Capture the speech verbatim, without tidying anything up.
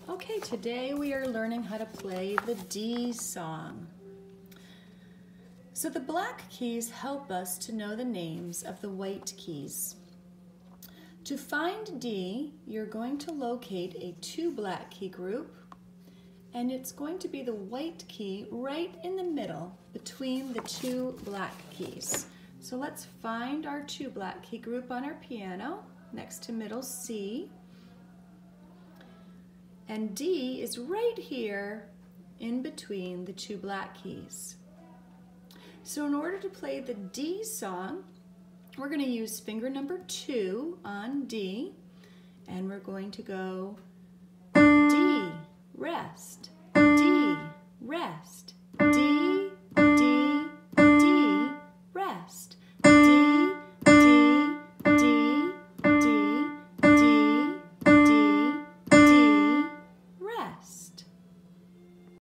Okay, today we are learning how to play the D song. So the black keys help us to know the names of the white keys. To find D, you're going to locate a two black key group, and it's going to be the white key right in the middle between the two black keys. So let's find our two black key group on our piano next to middle C. And D is right here in between the two black keys. So in order to play the D song, we're going to use finger number two on D, and we're going to go D, rest, D, rest,